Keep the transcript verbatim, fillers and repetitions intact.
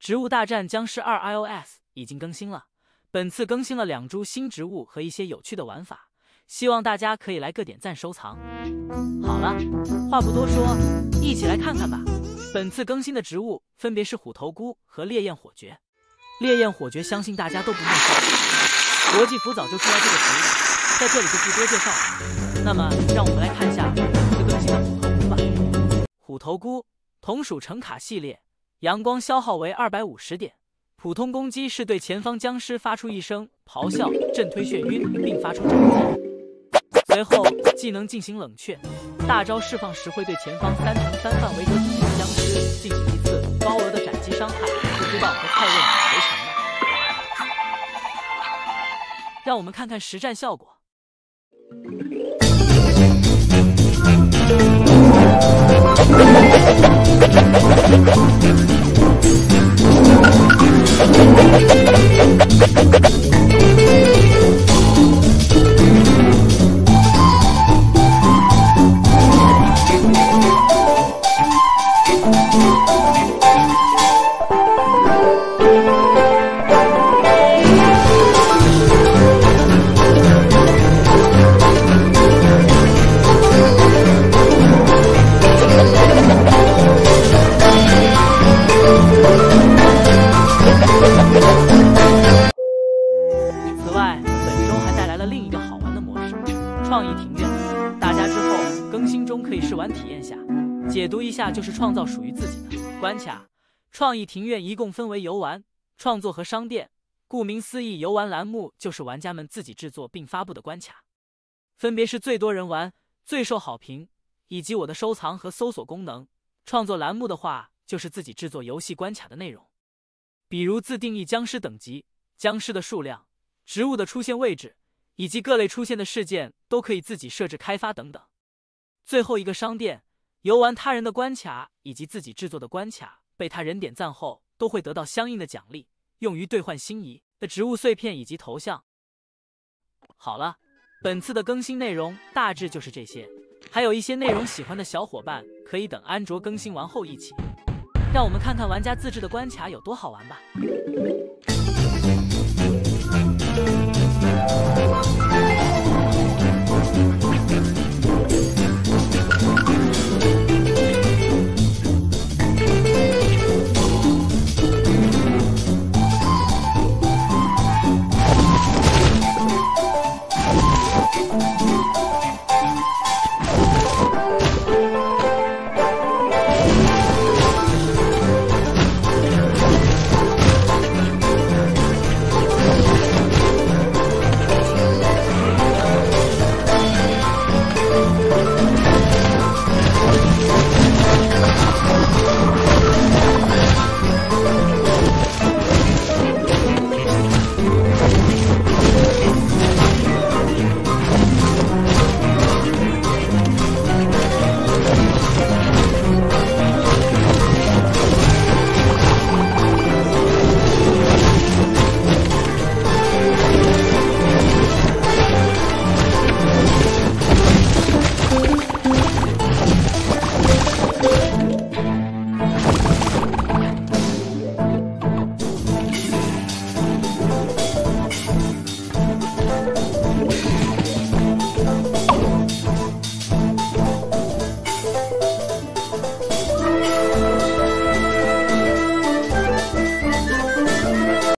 植物大战僵尸二 iOS 已经更新了，本次更新了两株新植物和一些有趣的玩法，希望大家可以来个点赞收藏。好了，话不多说，一起来看看吧。本次更新的植物分别是虎头菇和烈焰火蕨。烈焰火蕨相信大家都不陌生，国际服早就出来这个植物，在这里就不多介绍了。那么让我们来看一下本次更新的虎头菇吧。虎头菇同属橙卡系列，阳光消耗为二百五十点，普通攻击是对前方僵尸发出一声咆哮，震推眩晕，并发出斩击。随后技能进行冷却，大招释放时会对前方三层三范围格子内的僵尸进行一次高额的斩击伤害，不知道和快刃谁强呢？让我们看看实战效果。创意庭院，大家之后更新中可以试玩体验下。解读一下，就是创造属于自己的关卡。创意庭院一共分为游玩、创作和商店。顾名思义，游玩栏目就是玩家们自己制作并发布的关卡，分别是最多人玩、最受好评以及我的收藏和搜索功能。创作栏目的话，就是自己制作游戏关卡的内容，比如自定义僵尸等级、僵尸的数量、植物的出现位置以及各类出现的事件都可以自己设置开发等等。最后一个商店，游玩他人的关卡以及自己制作的关卡被他人点赞后，都会得到相应的奖励，用于兑换心仪的植物碎片以及头像。好了，本次的更新内容大致就是这些，还有一些内容喜欢的小伙伴可以等安卓更新完后一起。让我们看看玩家自制的关卡有多好玩吧。